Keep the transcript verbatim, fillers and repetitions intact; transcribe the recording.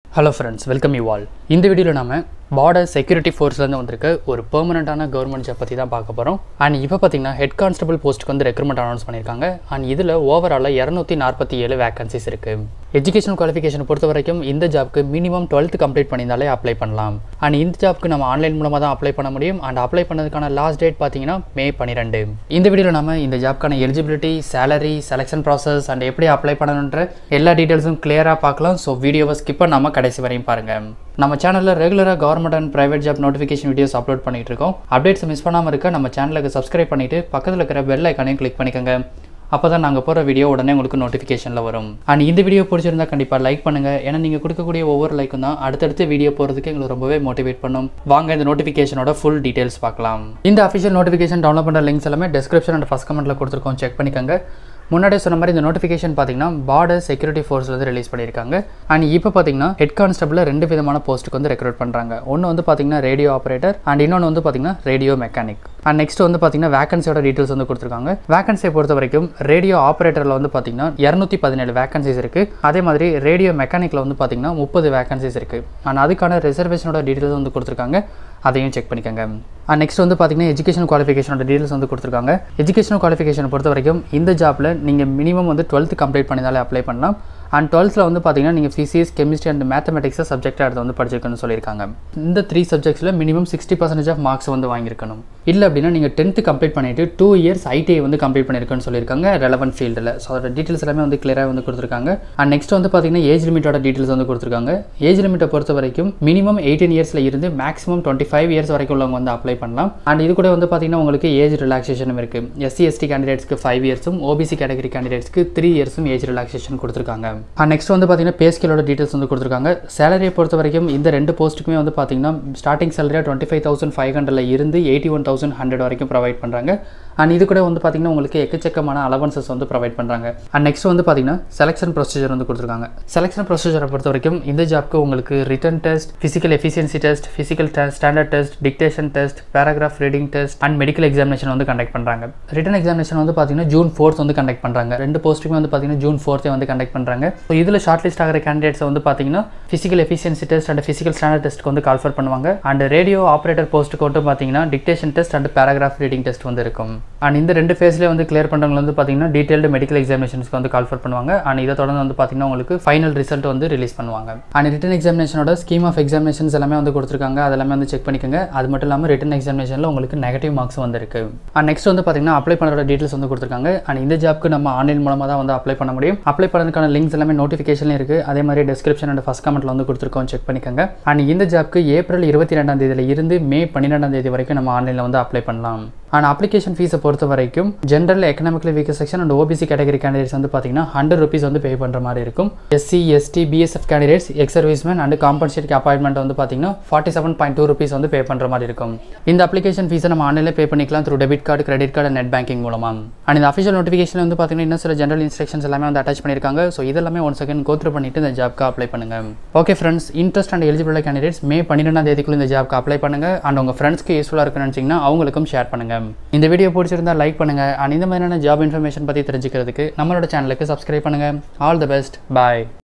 Hello friends, welcome you all. In this video, we will border security force la vandirukka ஒரு பெர்மனன்ட்டான government job பத்தி தான் பார்க்க போறோம். and இப்போ பாத்தீங்கன்னா ஹெட் கான்ஸ்டபிள் போஸ்ட்க்கு வந்து ரெக்ரூட்மென்ட் அனௌன்ஸ் பண்ணிருக்காங்க. and இதுல ஓவரால் இருநூற்று நாற்பத்தி ஏழு வேகன்சிஸ் இருக்கு. எஜுகேஷனல் குவாலிஃபிகேஷன் பொறுத்த வரைக்கும் இந்த ஜாப்க்கு மினிமம் twelfth கம்ப்ளீட் பண்ணியிருந்தாலே அப்ளை பண்ணலாம். and இந்த ஜாப்க்கு நம்ம ஆன்லைன் மூலமா தான் அப்ளை பண்ண முடியும். and அப்ளை பண்ணதுக்கான லாஸ்ட் டேட் பாத்தீங்கன்னா மே பன்னிரண்டு. இந்த வீடியோல நாம இந்த ஜாப்க்கான eligibility, salary, selection process and எப்படி அப்ளை பண்ணணும்ன்ற எல்லா டீடைல்ஸும் கிளியரா பார்க்கலாம். சோ வீடியோவை ஸ்கிப் பண்ணாம கடைசி வரையும் பாருங்க. நம்ம சேனல்ல ரெகுலரா government and private job notification videos upload பண்ணிட்டு இருக்கோம். அப்டேட்ஸ் மிஸ் பண்ணாம இருக்க நம்ம சேனலுக்கு சப்ஸ்கிரைப் பண்ணிட்டு பக்கத்துல இருக்கிற பெல் ஐகானையும் கிளிக் பண்ணிக்கோங்க. அப்பதான் நாங்க போற வீடியோ உடனே உங்களுக்கு நோட்டிஃபிகேஷன்ல வரும். அண்ட் இந்த வீடியோ பிடிச்சிருந்தா கண்டிப்பா லைக் பண்ணுங்க. ஏன்னா நீங்க கொடுக்கக்கூடிய ஒவ்வொரு லைக்கும் தான் அடுத்தடுத்த வீடியோ போறதுக்கு எங்களுக்கு ரொம்பவே மோட்டிவேட் பண்ணும். வாங்க இந்த நோட்டிஃபிகேஷனோட ஃபுல் டீடைல்ஸ் பார்க்கலாம். இந்த அஃபிஷியல் நோட்டிஃபிகேஷன் டவுன்லோட் பண்ற லிங்க்ஸ் எல்லாமே டிஸ்கிரிப்ஷன் அண்ட் ஃபர்ஸ்ட் கமெண்ட்ல கொடுத்துருக்கோம், செக் பண்ணிக்கோங்க. முன்னாடியே சொன்ன மாதிரி இந்த நோட்டிஃபிகேஷன் பார்த்தீங்கன்னா பார்டர் செக்யூரிட்டி ஃபோர்ஸ்ல வந்து ரிலீஸ் பண்ணியிருக்காங்க. அண்ட் இப்போ பார்த்தீங்கன்னா ஹெட் கான்ஸ்டபிள் ரெண்டு விதமான போஸ்ட்டுக்கு வந்து ரெக்ரூட் பண்ணுறாங்க. ஒன்று வந்து பார்த்தீங்கன்னா ரேடியோ ஆப்ரேட்டர் அண்ட் இன்னொன்று வந்து பார்த்தீங்கன்னா ரேடியோ மெக்கானிக். அண்ட் நெக்ஸ்ட் வந்து பார்த்தீங்கன்னா வேகன்சியோட டீட்டெயில்ஸ் வந்து கொடுத்துருக்காங்க. வேகன்சியை பொறுத்த வரைக்கும் ரேடியோ ஆப்ரேட்டரில் வந்து பார்த்தீங்கன்னா இரநூத்தி பதினேழு வேகன்சிஸ் இருக்குது. அதே மாதிரி ரேடியோ மெக்கானிக்கில் வந்து பார்த்தீங்கன்னா முப்பது வேகன்சிஸ் இருக்குது. அண்ட் அதுக்கான ரிசர்வேஷனோட டீட்டெயில்ஸ் வந்து கொடுத்துருக்காங்க, அதையும் செக் பண்ணிக்கோங்க. அண்ட் நெக்ஸ்ட் வந்து பார்த்தீங்கன்னா எஜுகேஷன் குவாலிஃபிகேஷனோட டீட்டெயில்ஸ் வந்து கொடுத்துருக்காங்க. எஜுகேஷன் குவாலிஃபிகேஷனை பொறுத்த வரைக்கும் இந்த ஜாப்பில் நீங்கள் மினிமம் வந்து டுவெல்த் கம்ப்ளீட் பண்ணினாலே அப்ளை பண்ணலாம். அண்ட் டுவெல்த்தில் வந்து பார்த்தீங்கன்னா நீங்கள் ஃபிசிக்ஸ், கெமிஸ்ட்ரி அண்ட் மேத்தமெட்டிக்ஸை சப்ஜெக்டாக எடுத்து வந்து படிச்சிருக்கணும்னு சொல்லியிருக்காங்க. இந்த த்ரீ சப்ஜெக்ட்ஸில் minimum sixty percentage of marks வந்து வாங்கியிருக்கணும். இல்லை அப்படின்னா நீங்கள் டென்த்து கம்ப்ளீட் பண்ணிவிட்டு டூ இயர்ஸ் ஐடிஐ வந்து கம்ப்ளீட் பண்ணியிருக்கணும்னு சொல்லியிருக்காங்க ரெலவென்ட் ஃபீல்டில். ஸோ அதோட டீட்டெயில்ஸ் எல்லாமே வந்து கிளியராக வந்து கொடுத்துருக்காங்க. அண்ட் நெக்ஸ்ட் வந்து பார்த்தீங்கன்னா ஏஜ் லிமிட்டோட டீட்டெயில்ஸ் வந்து கொடுத்துருக்காங்க. ஏஜ் லிமிட்டை பொறுத்த வரைக்கும் மினிமம் எயிட்டீன் இயர்ஸில் இருந்து மேக்ஸிமம் டுவெண்ட்டி ஃபைவ் இயர்ஸ் வரைக்கும் உள்ளவங்க வந்து அப்ளை பண்ணலாம். அண்ட் இது கூட வந்து பார்த்தீங்கன்னா உங்களுக்கு ஏஜ் ரிலாக்ஸேஷனும் இருக்குது. எஸ்சி எஸ்டி கேண்டிடேட்ஸ்க்கு ஃபைவ் இயர்ஸும் ஓபிசி கேட்டகரி கேண்டிடேட்ஸ்க்கு த்ரீ இயர்ஸும் ஏஜ் ரிலாக்ஸேஷன் கொடுத்துருக்காங்க. அண்ட் நெக்ஸ்ட் வந்து பே ஸ்கேலோட டீடைல்ஸ் வந்து கொடுத்துருக்காங்க. சேலரியை பொறுத்த வரைக்கும் இந்த ரெண்டு போஸ்ட்டுக்குமே வந்து பார்த்தீங்கன்னா ஸ்டார்டிங் சேலரியாக டுவெண்ட்டி ஃபைவ் தௌசண்ட் ஃபைவ் ஹண்ட்ரட்ல இருந்து எயிட்டி ஒன் தௌசண்ட் ஹண்ட்ரட் வரைக்கும் ப்ரொவைட் பண்ணுறாங்க. அண்ட் இது கூட வந்து பார்த்தீங்கன்னா உங்களுக்கு எக்கச்சக்கமான அலவன்சஸ் வந்து ப்ரொவைட் பண்ணுறாங்க. அண்ட் நெக்ஸ்ட் வந்து பார்த்தீங்கன்னா செலக்ஷன் ப்ரொசீஜர் வந்து கொடுத்துருக்காங்க. செலக்ஷன் ப்ரொசீஜரை பொறுத்த வரைக்கும் இந்த ஜாப்க்கு உங்களுக்கு written test, physical efficiency test, physical test, standard test, dictation test, paragraph reading test and medical examination வந்து கண்டக்ட் பண்ணுறாங்க. ரிட்டன் எக்ஸாமினேஷன் வந்து பார்த்தீங்கன்னா ஜூன் ஃபோர்த் வந்து கண்டக்ட் பண்ணுறாங்க. ரெண்டு போஸ்ட்டுக்குமே வந்து பார்த்தீங்கன்னா ஜூன் ஃபோர்த்தே வந்து கண்டக்ட் பண்ணுறாங்க. ஸோ இதில் ஷார்ட் லிஸ்ட் ஆகிற கேண்டிடேட்ஸ் வந்து பார்த்தீங்கன்னா physical efficiency test and physical standard டெஸ்ட்டுக்கு வந்து கால்ஃபர் பண்ணுவாங்க. அண்ட் ரேடியோ ஆப்ரேட்டர் போஸ்ட்டுக்கு வந்து பார்த்தீங்கன்னா dictation test and paragraph reading test வந்து இருக்கும். அண்ட் இந்த ரெண்டு ஃபேஸ்லேயே வந்து கிளியர் பண்ணுறவங்க வந்து பார்த்தீங்கன்னா டீடைல்டு மெடிக்கல் எக்ஸாமினேஷன்ஸ்க்கு வந்து கால்ஃபர் பண்ணுவாங்க. அண்ட் இதை தொடர்ந்து வந்து பார்த்தீங்கன்னா உங்களுக்கு ஃபைனல் ரிசல்ட் வந்து ரிலீஸ் பண்ணுவாங்க. அண்ட் ரிட்டன் எக்ஸாமினேஷனோட ஸ்கீம் ஆஃப் எக்ஸாமினேஷன்ஸ் எல்லாமே வந்து கொடுத்துருக்காங்க, அதெல்லாமே வந்து செக் பண்ணிக்கோங்க. அது மட்டும் இல்லாமல் ரிட்டன் எக்ஸாமினேஷனில் உங்களுக்கு நெகட்டிவ் மார்க்ஸ் வந்து இருக்கு. அண்ட் நெக்ஸ்ட் வந்து பார்த்தீங்கன்னா அப்ளை பண்ணுற டீட்டெயில்ஸ் வந்து கொடுத்துருக்காங்க. அண்ட் இந்த ஜாப்க்கு நம்ம ஆன்லைன் மூலமாக தான் வந்து அப்ளை பண்ண முடியும். அப்ளை பண்ணுறதுக்கான லிங்க்ஸ் எல்லாமே நோட்டிஃபிகேஷன் இருக்குது, அதே மாதிரி டிஸ்கிரிப்ஷன் அண்ட் ஃபர்ஸ்ட் கமெண்ட்ல வந்து கொடுத்துருக்கோம், செக் பண்ணிக்கோங்க. அண்ட் இந்த ஜாப்க்கு ஏப்ரல் இருபத்தி ரெண்டாம் தேதியில இருந்து மே பன்னிரெண்டாம் தேதி வரைக்கும் நம்ம ஆன்லைனில் வந்து அப்ளை பண்ணலாம். அண்ட் அப்ளிகேஷன் ஃபீஸை பொறுத்த வரைக்கும் general economically weaker section and OBC category candidates வந்து பார்த்தீங்கன்னா ஹண்ட்ரட் ருபீஸ் வந்து பே பண்ணுற மாதிரி இருக்கும். SC ST BSF candidates, ex serviceman and compensate appointment வந்து பார்த்தீங்கன்னா forty seven point two rupees வந்து பே பண்ணுற மாதிரி இருக்கும். இந்த அப்ளிகேஷன் ஃபீஸை நம்ம ஆன்லைனில் பே பண்ணிக்கலாம் through debit card, credit card, net banking மூலமா. அண்ட் இந்த அஃபிஷியல் நோட்டிஃபிகேஷன் வந்து பார்த்தீங்கன்னா இன்னும் சில ஜென்ரல் இன்ஸ்ட்ரக்ஷன்ஸ் எல்லாமே வந்து அட்டாச் பண்ணியிருக்காங்க. ஸோ இதெல்லாமே ஒன் செகண்ட் கோத்ரூ பண்ணிட்டு இந்த ஜாப்க்கு அப்ளை பண்ணுங்க. Okay friends, interest and eligible candidates May பன்னிரெண்டாம் தேதிக்குள்ள இந்த ஜாப்க்கு அப்ளை பண்ணுங்க. அண்ட் உங்க ஃப்ரெண்ட்ஸ்க்கு யூஸ்ஃபுல்லாக இருக்குன்னு நினச்சிங்கன்னா அவங்களுக்கும் ஷேர் பண்ணுங்க. இந்த வீடியோ பிடிச்சிருந்தா லைக் பண்ணுங்க. அண்ட் இந்த மாதிரியான ஜாப் இன்ஃபர்மேஷன் பற்றி தெரிஞ்சுக்கிறதுக்கு நம்மளோட சேனலுக்கு சப்ஸ்கிரைப் பண்ணுங்க. All the best, bye.